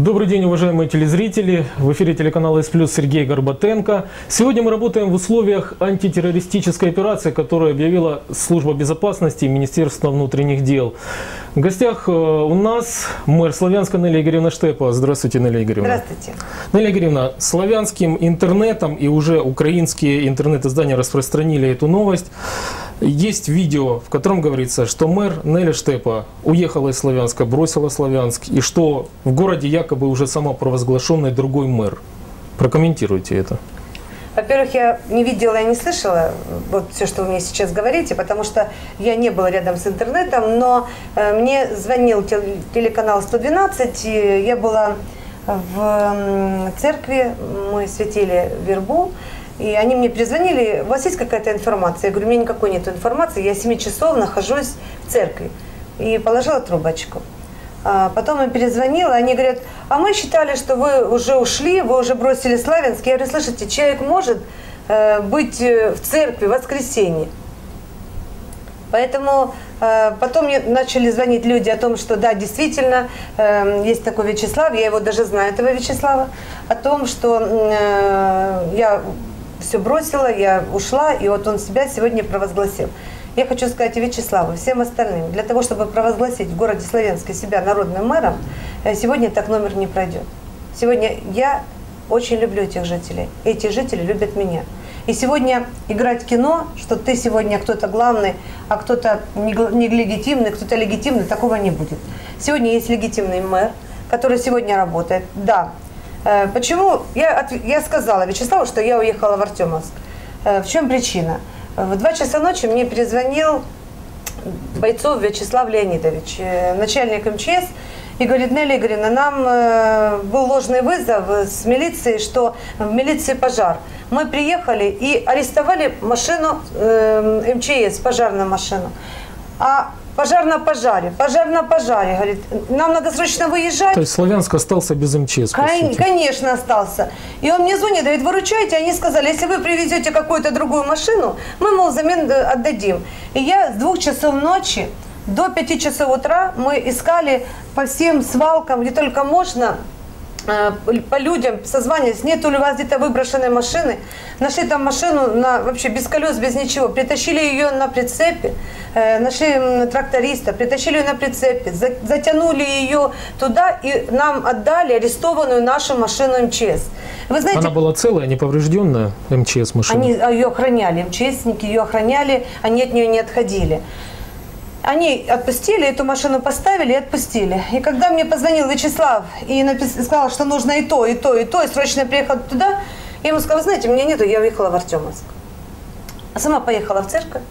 Добрый день, уважаемые телезрители. В эфире телеканала «С+» Сергей Горбатенко. Сегодня мы работаем в условиях антитеррористической операции, которую объявила Служба безопасности и Министерство внутренних дел. В гостях у нас мэр Славянска Неллия Игоревна Штепа. Здравствуйте, Неллия Игоревна. Здравствуйте. Неллия Игоревна, славянским интернетом и уже украинские интернет-издания распространили эту новость. Есть видео, в котором говорится, что мэр Неллия Штепа уехала из Славянска, бросила Славянск, и что в городе якобы уже самопровозглашенный другой мэр. Прокомментируйте это. Во-первых, я не видела и не слышала вот все, что вы мне сейчас говорите, потому что я не была рядом с интернетом, но мне звонил телеканал 112, и я была в церкви, мы светили вербу, и они мне перезвонили: у вас есть какая-то информация? Я говорю: у меня никакой нет информации, я 7 часов нахожусь в церкви. И положила трубочку. Потом я перезвонила, они говорят: а мы считали, что вы уже ушли, вы уже бросили Славянск. Я говорю: слушайте, человек может быть в церкви в воскресенье. Поэтому потом мне начали звонить люди о том, что да, действительно, есть такой Вячеслав, я его даже знаю, этого Вячеслава, о том, что я все бросила, я ушла, и вот он себя сегодня провозгласил. Я хочу сказать и Вячеславу, всем остальным, для того, чтобы провозгласить в городе Славянске себя народным мэром, сегодня так номер не пройдет. Сегодня я очень люблю этих жителей, эти жители любят меня. И сегодня играть в кино, что ты сегодня кто-то главный, а кто-то нелегитимный, кто-то легитимный, такого не будет. Сегодня есть легитимный мэр, который сегодня работает. Да. Почему? Я сказала Вячеславу, что я уехала в Артемовск. В чем причина? В 2 часа ночи мне перезвонил Бойцов Вячеслав Леонидович, начальник МЧС, и говорит: Неллия Игоревна, нам был ложный вызов с милиции, что в милиции пожар. Мы приехали и арестовали машину МЧС, пожарную машину. А пожар на пожаре, говорит, нам надо срочно выезжать. То есть Славянск остался без МЧС, по сути. Конечно, остался. И он мне звонит, говорит: выручайте. Они сказали: если вы привезете какую-то другую машину, мы, мол, взамен отдадим. И я с 2 часов ночи до 5 часов утра мы искали по всем свалкам, где только можно, по людям созванивались, нету ли у вас где-то выброшенной машины. Нашли там машину вообще без колес, без ничего. Притащили ее на прицепе, нашли тракториста, притащили ее на прицепе, затянули ее туда и нам отдали арестованную нашу машину МЧС. Вы знаете, она была целая, неповрежденная, МЧС машина? Они ее охраняли, МЧСники ее охраняли, они от нее не отходили. Они отпустили, эту машину поставили и отпустили. И когда мне позвонил Вячеслав и сказал, что нужно и то, и то, и то, и срочно приехал туда, я ему сказала: вы знаете, меня нету, я уехала в Артемовск. А сама поехала в церковь,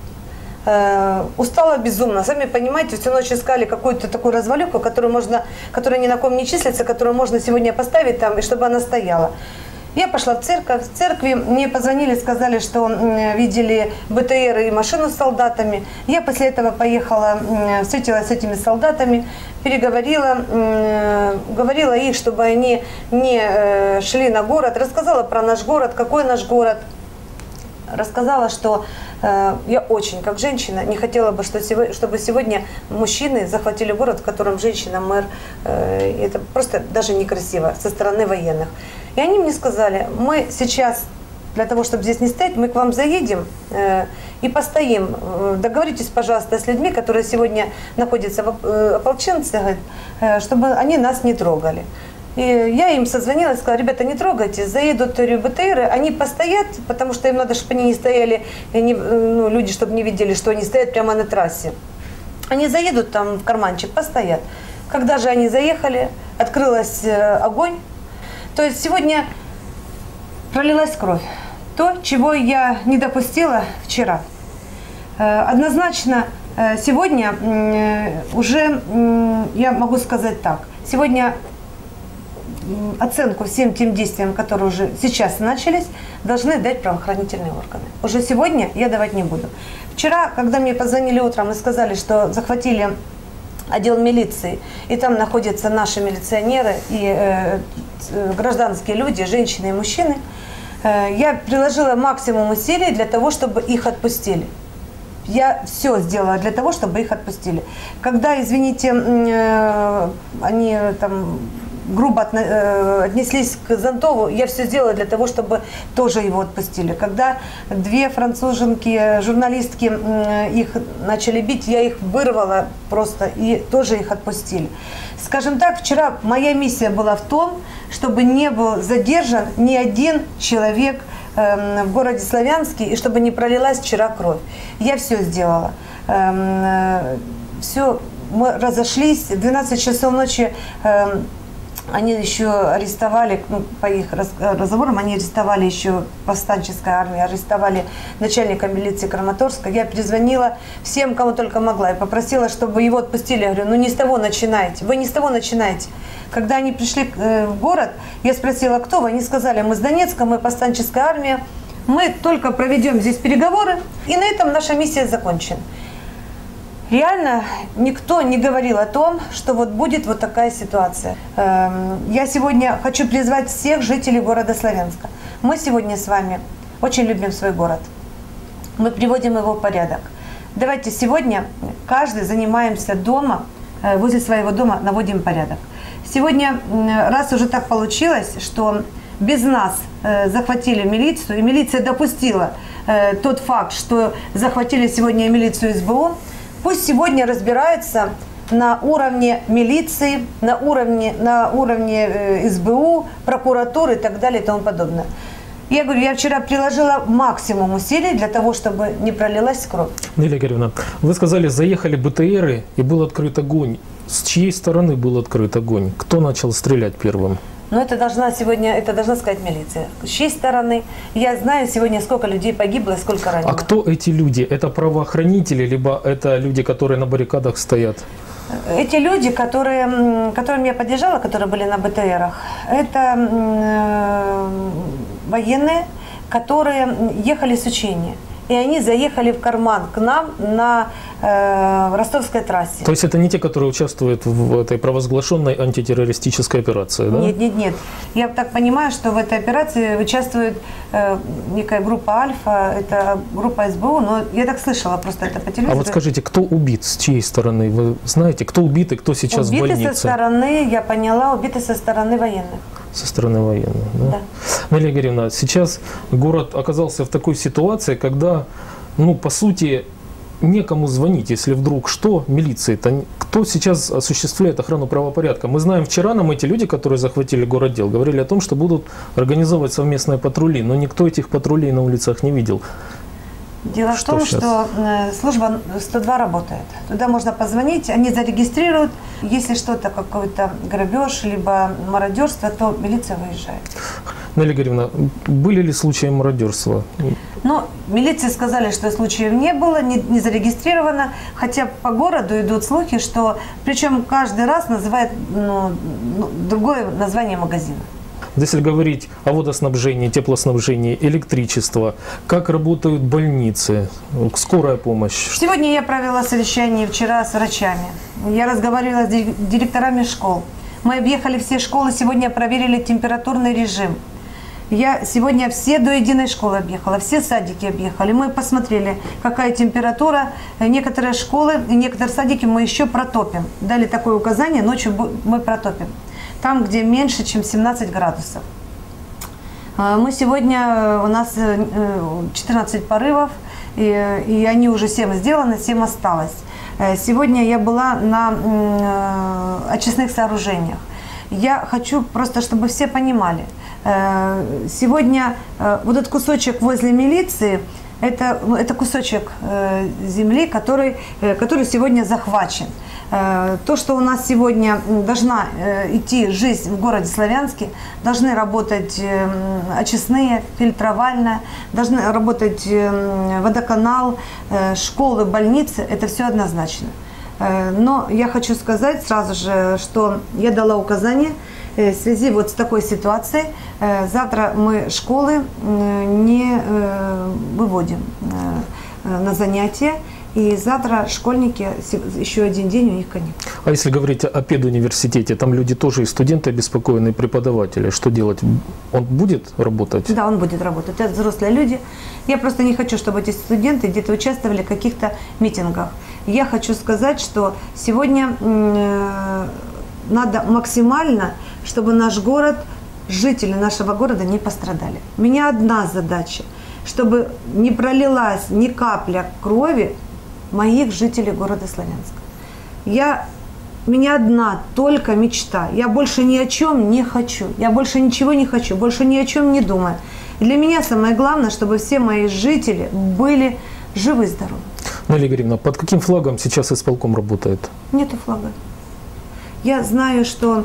устала безумно. Сами понимаете, всю ночь искали какую-то такую развалюху, которая ни на ком не числится, которую можно сегодня поставить там, и чтобы она стояла. Я пошла в церковь. В церкви мне позвонили, сказали, что видели БТР и машину с солдатами. Я после этого поехала, встретилась с этими солдатами, переговорила, говорила их, чтобы они не шли на город, рассказала про наш город, какой наш город. Рассказала, что я очень, как женщина, не хотела бы, чтобы сегодня мужчины захватили город, в котором женщина-мэр. Это просто даже некрасиво со стороны военных. И они мне сказали: мы сейчас, для того, чтобы здесь не стоять, мы к вам заедем и постоим. Договоритесь, пожалуйста, с людьми, которые сегодня находятся в ополченце, чтобы они нас не трогали. И я им созвонила и сказала: ребята, не трогайте, заедут БТРы, они постоят, потому что им надо, чтобы они не стояли, люди, чтобы не видели, что они стоят прямо на трассе. Они заедут там в карманчик, постоят. Когда же они заехали, открылся огонь. То есть сегодня пролилась кровь. То, чего я не допустила вчера. Однозначно сегодня уже, я могу сказать так, сегодня оценку всем тем действиям, которые уже сейчас начались, должны дать правоохранительные органы. Уже сегодня я давать не буду. Вчера, когда мне позвонили утром и сказали, что захватили отдел милиции, и там находятся наши милиционеры и гражданские люди, женщины и мужчины, я приложила максимум усилий для того, чтобы их отпустили. Я все сделала для того, чтобы их отпустили. Когда, извините, они там грубо отнеслись к Зонтову, я все сделала для того, чтобы тоже его отпустили. Когда две француженки, журналистки, их начали бить, я их вырвала просто и тоже их отпустили. Скажем так, вчера моя миссия была в том, чтобы не был задержан ни один человек в городе Славянске, и чтобы не пролилась вчера кровь. Я все сделала. Все, мы разошлись. В 12 часов ночи они еще арестовали, ну, по их разговорам, они арестовали еще повстанческая армия, арестовали начальника милиции Краматорска. Я перезвонила всем, кому только могла, и попросила, чтобы его отпустили. Я говорю, ну не с того начинайте, вы не с того начинаете. Когда они пришли в город, я спросила, кто вы? Они сказали, мы с Донецка, мы повстанческая армия, мы только проведем здесь переговоры, и на этом наша миссия закончена. Реально никто не говорил о том, что вот будет вот такая ситуация. Я сегодня хочу призвать всех жителей города Славянска. Мы сегодня с вами очень любим свой город. Мы приводим его в порядок. Давайте сегодня каждый занимаемся дома, возле своего дома наводим порядок. Сегодня, раз уже так получилось, что без нас захватили милицию, и милиция допустила тот факт, что захватили сегодня милицию СБУ, пусть сегодня разбираются на уровне милиции, на уровне СБУ, прокуратуры и так далее и тому подобное. Я говорю, я вчера приложила максимум усилий для того, чтобы не пролилась кровь. Неля Игоревна, вы сказали, заехали БТРы и был открыт огонь. С чьей стороны был открыт огонь? Кто начал стрелять первым? Но это должна сказать милиция. С чьей стороны? Я знаю сегодня, сколько людей погибло и сколько ранено. А кто эти люди? Это правоохранители, либо это люди, которые на баррикадах стоят? Эти люди, которым я поддержала, которые были на БТРах, это военные, которые ехали с учения. И они заехали в карман к нам на Ростовской трассе. То есть это не те, которые участвуют в этой провозглашенной антитеррористической операции, да? Нет. Я так понимаю, что в этой операции участвует некая группа Альфа, это группа СБУ, но я так слышала просто это по телевизору. А вот скажите, кто убит, с чьей стороны? Вы знаете, кто убит и кто сейчас в больнице? Убиты со стороны, я поняла, убиты со стороны военных. Со стороны военных, да? Да. Неля Игоревна, сейчас город оказался в такой ситуации, когда, ну, по сути, некому звонить, если вдруг что, милиции-то. Кто сейчас осуществляет охрану правопорядка? Мы знаем, вчера нам эти люди, которые захватили городдел, говорили о том, что будут организовывать совместные патрули, но никто этих патрулей на улицах не видел. Дело в том, что служба 102 работает. Туда можно позвонить, они зарегистрируют. Если что-то, какой-то грабеж, либо мародерство, то милиция выезжает. Неля Игоревна, были ли случаи мародерства? Ну, милиции сказали, что случаев не было, не зарегистрировано. Хотя по городу идут слухи, что, причем каждый раз называют другое название магазина. Если говорить о водоснабжении, теплоснабжении, электричество, как работают больницы, скорая помощь? Сегодня я провела совещание вчера с врачами. Я разговаривала с директорами школ. Мы объехали все школы, сегодня проверили температурный режим. Я сегодня все до единой школы объехала, все садики объехали. Мы посмотрели, какая температура. Некоторые школы и некоторые садики мы еще протопим. Дали такое указание, ночью мы протопим. Там, где меньше, чем 17 градусов. Мы сегодня, у нас 14 порывов, и они уже 7 сделаны, 7 осталось. Сегодня я была на очистных сооружениях. Я хочу просто, чтобы все понимали. Сегодня вот этот кусочек возле милиции, это кусочек земли, который сегодня захвачен. То, что у нас сегодня должна идти жизнь в городе Славянске, должны работать очистные, фильтровальная, должны работать водоканал, школы, больницы, это все однозначно. Но я хочу сказать сразу же, что я дала указание в связи вот с такой ситуацией. Завтра мы школы не выводим на занятия. И завтра школьники, еще один день у них каникулы. А если говорить о педуниверситете, там люди тоже и студенты обеспокоены, и преподаватели. Что делать? Он будет работать? Да, он будет работать. Это взрослые люди. Я просто не хочу, чтобы эти студенты где-то участвовали в каких-то митингах. Я хочу сказать, что сегодня надо максимально чтобы наш город, жители нашего города не пострадали. У меня одна задача, чтобы не пролилась ни капля крови моих жителей города Славянска. У меня одна только мечта. Я больше ни о чем не хочу. Я больше ничего не хочу, больше ни о чем не думаю. И для меня самое главное, чтобы все мои жители были живы и здоровы. Нелли Игоревна, под каким флагом сейчас исполком работает? Нету флага. Я знаю, что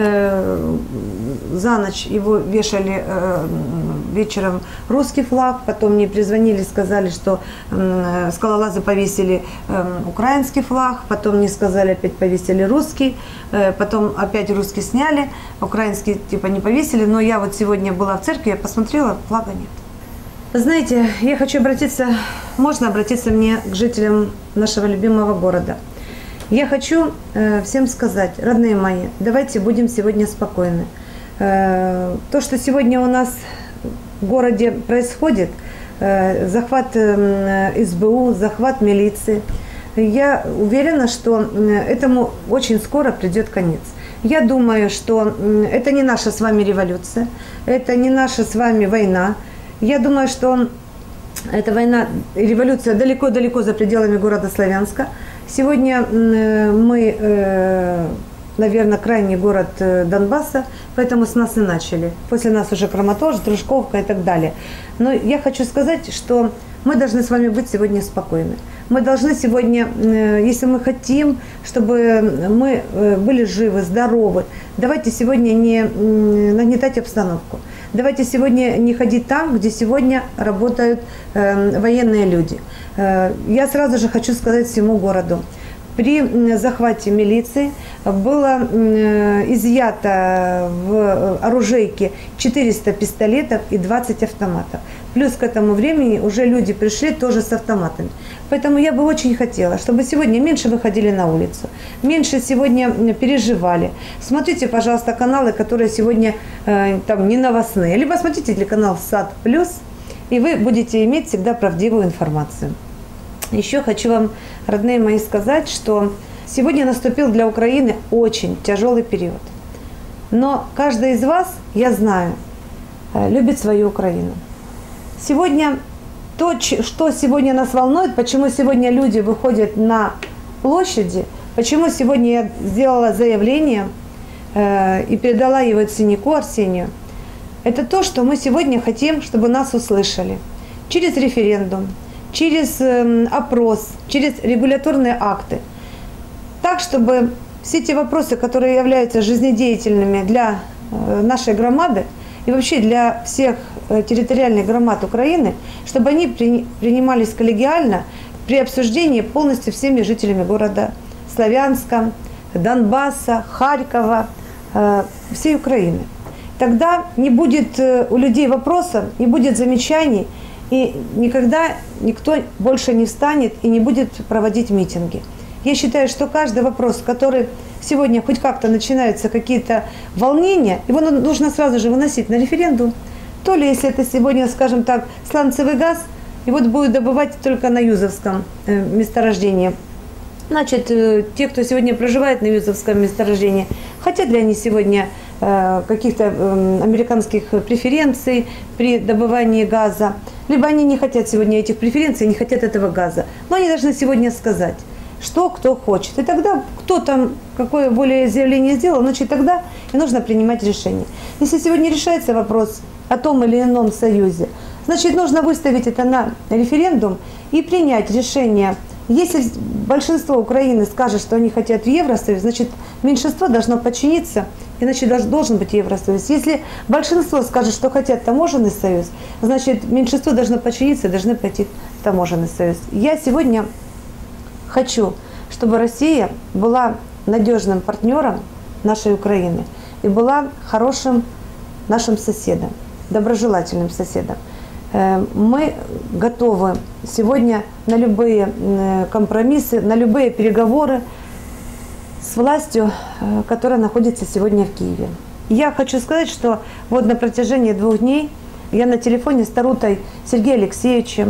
за ночь его вешали вечером русский флаг, потом мне перезвонили, сказали, что скалолазы повесили украинский флаг, потом мне сказали, опять повесили русский, потом опять русский сняли, украинский типа не повесили, но я вот сегодня была в церкви, я посмотрела, флага нет. Знаете, я хочу обратиться, можно обратиться мне к жителям нашего любимого города. Я хочу всем сказать, родные мои, давайте будем сегодня спокойны. То, что сегодня у нас в городе происходит, захват СБУ, захват милиции, я уверена, что этому очень скоро придет конец. Я думаю, что это не наша с вами революция, это не наша с вами война. Я думаю, что эта война, революция далеко-далеко за пределами города Славянска. Сегодня мы, наверное, крайний город Донбасса, поэтому с нас и начали. После нас уже Краматорск, Дружковка и так далее. Но я хочу сказать, что мы должны с вами быть сегодня спокойны. Мы должны сегодня, если мы хотим, чтобы мы были живы, здоровы, давайте сегодня не нагнетать обстановку. Давайте сегодня не ходить там, где сегодня работают военные люди. Я сразу же хочу сказать всему городу. При захвате милиции было изъято в оружейке 400 пистолетов и 20 автоматов. Плюс к этому времени уже люди пришли тоже с автоматами. Поэтому я бы очень хотела, чтобы сегодня меньше выходили на улицу, меньше сегодня переживали. Смотрите, пожалуйста, каналы, которые сегодня там не новостные. Либо смотрите телеканал САД+, и вы будете иметь всегда правдивую информацию. Еще хочу вам, родные мои, сказать, что сегодня наступил для Украины очень тяжелый период. Но каждый из вас, я знаю, любит свою Украину. Сегодня то, что сегодня нас волнует, почему сегодня люди выходят на площади, почему сегодня я сделала заявление и передала его Синяку Арсению, это то, что мы сегодня хотим, чтобы нас услышали через референдум, через опрос, через регуляторные акты. Так, чтобы все те вопросы, которые являются жизнедеятельными для нашей громады и вообще для всех территориальных громад Украины, чтобы они принимались коллегиально при обсуждении полностью всеми жителями города Славянска, Донбасса, Харькова, всей Украины. Тогда не будет у людей вопросов, не будет замечаний, и никогда никто больше не встанет и не будет проводить митинги. Я считаю, что каждый вопрос, который сегодня хоть как-то начинаются какие-то волнения, его нужно сразу же выносить на референдум. То ли, если это сегодня, скажем так, сланцевый газ, его будут добывать только на Юзовском месторождении. Значит, те, кто сегодня проживает на Юзовском месторождении, хотят ли они сегодня каких-то американских преференций при добывании газа, либо они не хотят сегодня этих преференций, не хотят этого газа. Но они должны сегодня сказать, что кто хочет. И тогда кто там какое волеизъявление сделал, значит тогда и нужно принимать решение. Если сегодня решается вопрос о том или ином союзе, значит нужно выставить это на референдум и принять решение. Если большинство Украины скажет, что они хотят в Евросоюз, значит меньшинство должно подчиниться, иначе должен быть Евросоюз. Если большинство скажет, что хотят таможенный союз, значит меньшинство должно подчиниться и должны пойти в таможенный союз. Я сегодня хочу, чтобы Россия была надежным партнером нашей Украины и была хорошим нашим соседом, доброжелательным соседом. Мы готовы сегодня на любые компромиссы, на любые переговоры с властью, которая находится сегодня в Киеве. Я хочу сказать, что вот на протяжении 2 дней я на телефоне с Тарутой Сергеем Алексеевичем,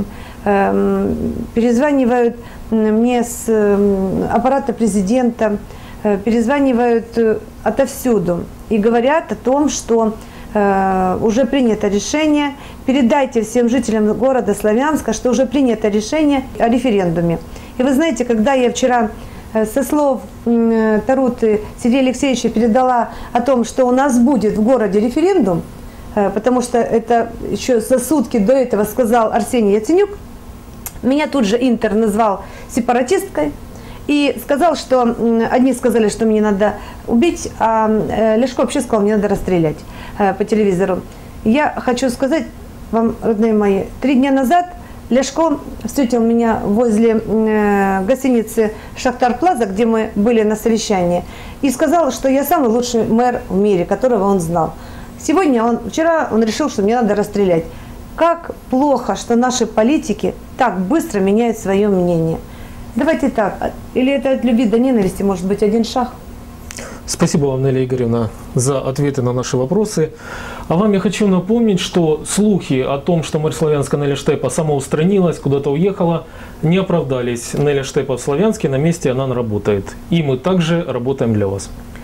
перезванивают мне с аппарата президента, перезванивают отовсюду. и говорят о том, что уже принято решение. Передайте всем жителям города Славянска, что уже принято решение о референдуме. И вы знаете, когда я вчера со слов Таруты Сергея Алексеевича передала о том, что у нас будет в городе референдум, потому что это еще за сутки до этого сказал Арсений Яценюк, меня тут же Интер назвал сепаратисткой и сказал, что одни сказали, что мне надо убить, а Ляшко вообще сказал, мне надо расстрелять по телевизору. Я хочу сказать вам, родные мои, 3 дня назад Ляшко встретил меня возле гостиницы «Шахтар Плаза», где мы были на совещании, и сказал, что я самый лучший мэр в мире, которого он знал. Вчера он решил, что мне надо расстрелять. Как плохо, что наши политики так быстро меняют свое мнение. Давайте так, или это от любви до ненависти, может быть, один шаг? Спасибо вам, Неля Игоревна, за ответы на наши вопросы. А вам я хочу напомнить, что слухи о том, что мэр Славянска Неля Штепа самоустранилась, куда-то уехала, не оправдались. Неля Штепа в Славянске, на месте она работает. И мы также работаем для вас.